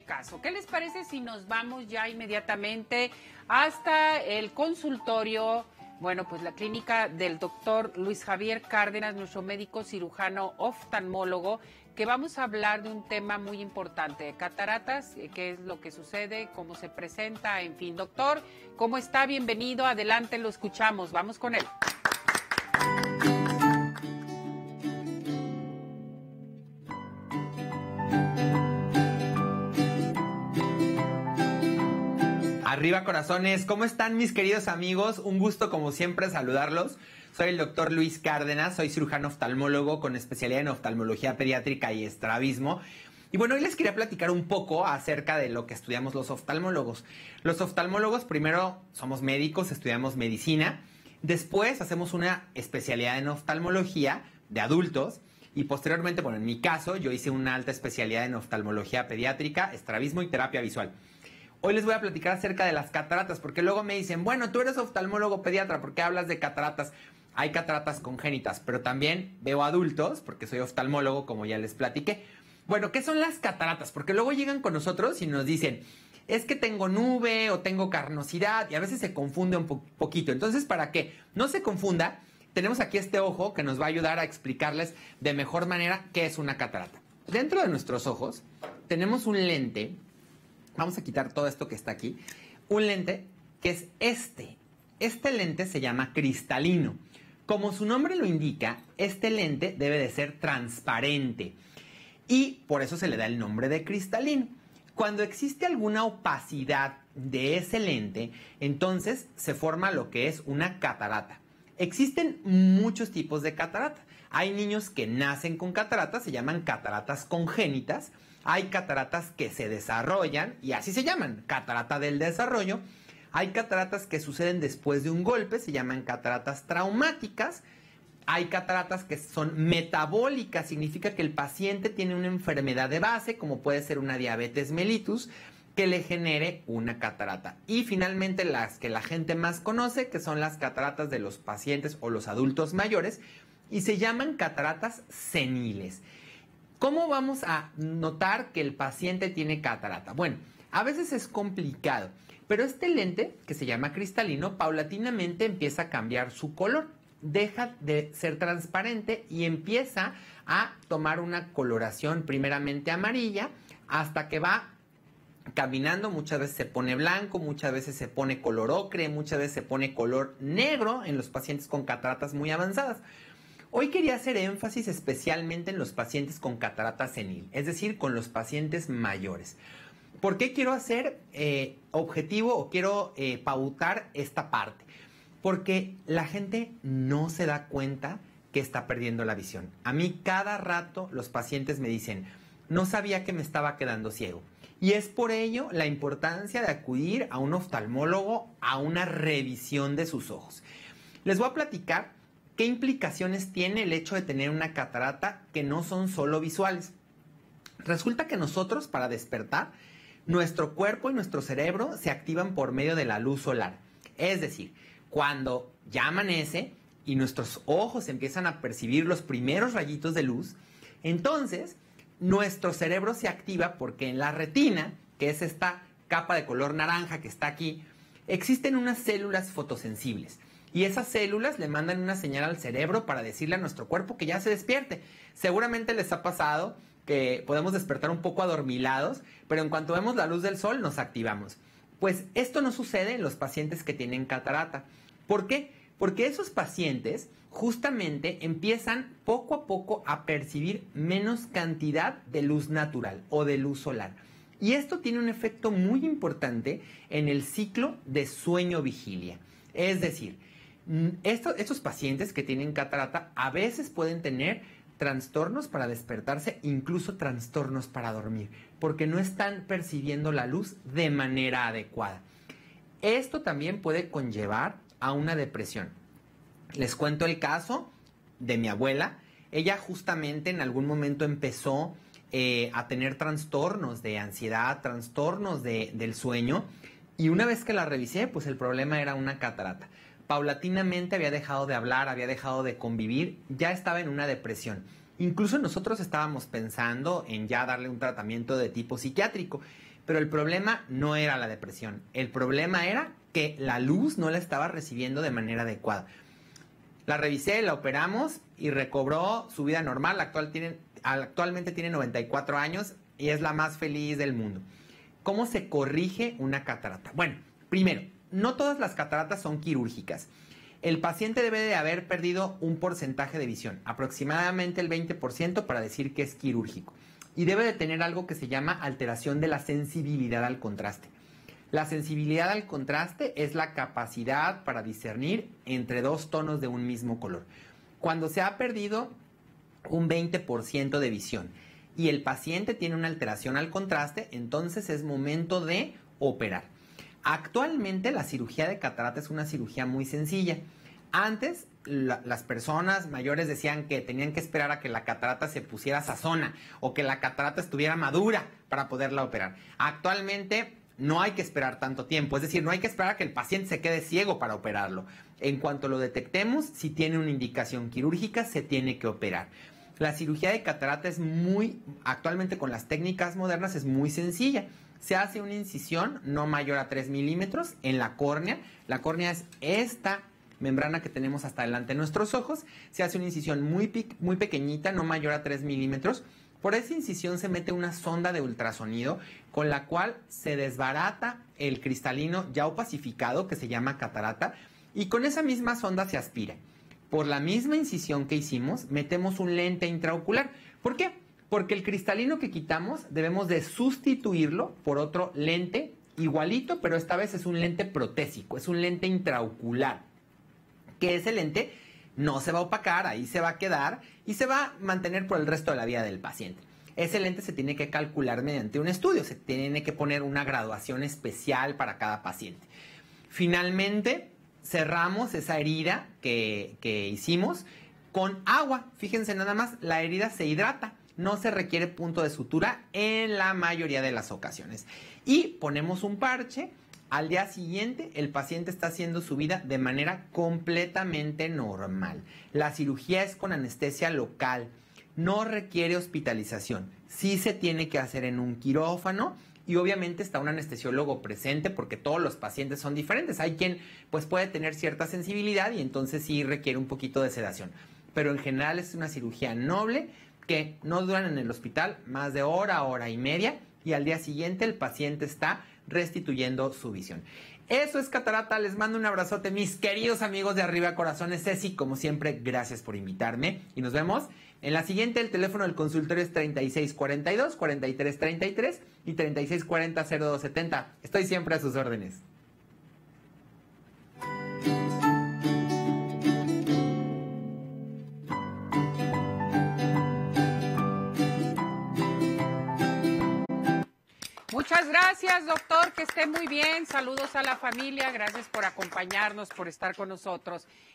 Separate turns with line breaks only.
caso. ¿Qué les parece si nos vamos ya inmediatamente hasta el consultorio? Bueno, pues la clínica del doctor Luis Javier Cárdenas, nuestro médico cirujano oftalmólogo, que vamos a hablar de un tema muy importante, cataratas, qué es lo que sucede, cómo se presenta, en fin. Doctor, ¿cómo está? Bienvenido, adelante, lo escuchamos, vamos con él.
Arriba corazones, ¿cómo están mis queridos amigos? Un gusto como siempre saludarlos. Soy el doctor Luis Cárdenas, soy cirujano oftalmólogo con especialidad en oftalmología pediátrica y estrabismo. Y bueno, hoy les quería platicar un poco acerca de lo que estudiamos los oftalmólogos. Los oftalmólogos primero somos médicos, estudiamos medicina, después hacemos una especialidad en oftalmología de adultos y posteriormente, bueno, en mi caso yo hice una alta especialidad en oftalmología pediátrica, estrabismo y terapia visual. Hoy les voy a platicar acerca de las cataratas, porque luego me dicen, bueno, tú eres oftalmólogo pediatra, ¿por qué hablas de cataratas? Hay cataratas congénitas, pero también veo adultos, porque soy oftalmólogo, como ya les platiqué. Bueno, ¿qué son las cataratas? Porque luego llegan con nosotros y nos dicen, es que tengo nube o tengo carnosidad, y a veces se confunde un poquito. Entonces, para que no se confunda, tenemos aquí este ojo que nos va a ayudar a explicarles de mejor manera qué es una catarata. Dentro de nuestros ojos tenemos un lente. Vamos a quitar todo esto que está aquí. Un lente que es este. Este lente se llama cristalino. Como su nombre lo indica, este lente debe de ser transparente. Y por eso se le da el nombre de cristalino. Cuando existe alguna opacidad de ese lente, entonces se forma lo que es una catarata. Existen muchos tipos de catarata. Hay niños que nacen con cataratas, se llaman cataratas congénitas. Hay cataratas que se desarrollan y así se llaman, catarata del desarrollo. Hay cataratas que suceden después de un golpe, se llaman cataratas traumáticas. Hay cataratas que son metabólicas, significa que el paciente tiene una enfermedad de base, como puede ser una diabetes mellitus, que le genere una catarata. Y finalmente las que la gente más conoce, que son las cataratas de los pacientes o los adultos mayores, y se llaman cataratas seniles. ¿Cómo vamos a notar que el paciente tiene catarata? Bueno, a veces es complicado, pero este lente, que se llama cristalino, paulatinamente empieza a cambiar su color. Deja de ser transparente y empieza a tomar una coloración primeramente amarilla hasta que va caminando. Muchas veces se pone blanco, muchas veces se pone color ocre, muchas veces se pone color negro en los pacientes con cataratas muy avanzadas. Hoy quería hacer énfasis especialmente en los pacientes con catarata senil, es decir, con los pacientes mayores. ¿Por qué quiero hacer objetivo o quiero pautar esta parte? Porque la gente no se da cuenta que está perdiendo la visión. A mí cada rato los pacientes me dicen, no sabía que me estaba quedando ciego. Y es por ello la importancia de acudir a un oftalmólogo a una revisión de sus ojos. Les voy a platicar ¿qué implicaciones tiene el hecho de tener una catarata que no son solo visuales? Resulta que nosotros, para despertar, nuestro cuerpo y nuestro cerebro se activan por medio de la luz solar. Es decir, cuando ya amanece y nuestros ojos empiezan a percibir los primeros rayitos de luz, entonces nuestro cerebro se activa porque en la retina, que es esta capa de color naranja que está aquí, existen unas células fotosensibles. Y esas células le mandan una señal al cerebro para decirle a nuestro cuerpo que ya se despierte. Seguramente les ha pasado que podemos despertar un poco adormilados, pero en cuanto vemos la luz del sol nos activamos. Pues esto no sucede en los pacientes que tienen catarata. ¿Por qué? Porque esos pacientes justamente empiezan poco a poco a percibir menos cantidad de luz natural o de luz solar. Y esto tiene un efecto muy importante en el ciclo de sueño-vigilia. Es decir, estos pacientes que tienen catarata a veces pueden tener trastornos para despertarse, incluso trastornos para dormir, porque no están percibiendo la luz de manera adecuada. Esto también puede conllevar a una depresión. Les cuento el caso de mi abuela. Ella justamente en algún momento empezó a tener trastornos de ansiedad, trastornos del sueño, y una vez que la revisé, pues el problema era una catarata. Paulatinamente había dejado de hablar, había dejado de convivir, ya estaba en una depresión. Incluso nosotros estábamos pensando en ya darle un tratamiento de tipo psiquiátrico, pero el problema no era la depresión. El problema era que la luz no la estaba recibiendo de manera adecuada. La revisé, la operamos y recobró su vida normal. Actualmente tiene 94 años y es la más feliz del mundo. ¿Cómo se corrige una catarata? Bueno, primero, no todas las cataratas son quirúrgicas. El paciente debe de haber perdido un porcentaje de visión, aproximadamente el 20% para decir que es quirúrgico. Y debe de tener algo que se llama alteración de la sensibilidad al contraste. La sensibilidad al contraste es la capacidad para discernir entre dos tonos de un mismo color. Cuando se ha perdido un 20% de visión y el paciente tiene una alteración al contraste, entonces es momento de operar. Actualmente la cirugía de catarata es una cirugía muy sencilla. Antes las personas mayores decían que tenían que esperar a que la catarata se pusiera sazona o que la catarata estuviera madura para poderla operar. Actualmente no hay que esperar tanto tiempo, es decir, no hay que esperar a que el paciente se quede ciego para operarlo. En cuanto lo detectemos, si tiene una indicación quirúrgica, se tiene que operar. La cirugía de catarata actualmente con las técnicas modernas es muy sencilla. Se hace una incisión no mayor a 3 milímetros en la córnea. La córnea es esta membrana que tenemos hasta delante de nuestros ojos. Se hace una incisión muy pequeñita, no mayor a 3 milímetros. Por esa incisión se mete una sonda de ultrasonido con la cual se desbarata el cristalino ya opacificado que se llama catarata y con esa misma sonda se aspira. Por la misma incisión que hicimos, metemos un lente intraocular. ¿Por qué? Porque el cristalino que quitamos debemos de sustituirlo por otro lente igualito, pero esta vez es un lente protésico, es un lente intraocular. Que ese lente no se va a opacar, ahí se va a quedar y se va a mantener por el resto de la vida del paciente. Ese lente se tiene que calcular mediante un estudio, se tiene que poner una graduación especial para cada paciente. Finalmente, cerramos esa herida que hicimos con agua. Fíjense nada más, la herida se hidrata, no se requiere punto de sutura en la mayoría de las ocasiones. Y ponemos un parche. Al día siguiente, el paciente está haciendo su vida de manera completamente normal. La cirugía es con anestesia local, no requiere hospitalización. Sí se tiene que hacer en un quirófano y obviamente está un anestesiólogo presente porque todos los pacientes son diferentes. Hay quien pues puede tener cierta sensibilidad y entonces sí requiere un poquito de sedación. Pero en general es una cirugía noble que no duran en el hospital más de hora y media y al día siguiente el paciente está restituyendo su visión. Eso es catarata, les mando un abrazote, mis queridos amigos de Arriba Corazones. Ceci, como siempre, gracias por invitarme y nos vemos en la siguiente. El teléfono del consultorio es 3642-4333 y 3640-0270. Estoy siempre a sus órdenes.
Muchas gracias, doctor, que esté muy bien. Saludos a la familia, gracias por acompañarnos, por estar con nosotros.